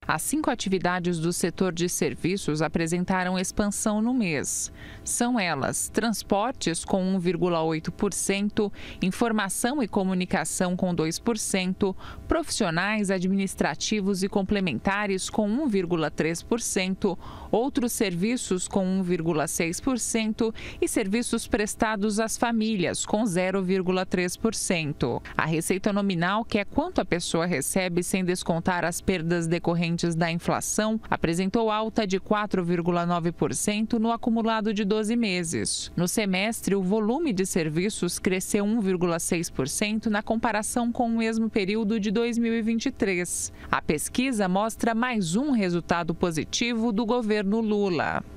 As 5 atividades do setor de serviços apresentaram expansão no mês. São elas: transportes com 1,8%, informação e comunicação com 2%, profissionais, administrativos e complementares com 1,3%, outros serviços com 1,6% e serviços prestados às famílias com 0,3%. A receita nominal, que é quanto a pessoa recebe sem descontar as perdas decorrentes da inflação, apresentou alta de 4,9% no acumulado de 12 meses. No semestre, o volume de serviços cresceu 1,6% na comparação com o mesmo período de 2023. A pesquisa mostra mais um resultado positivo do governo Lula.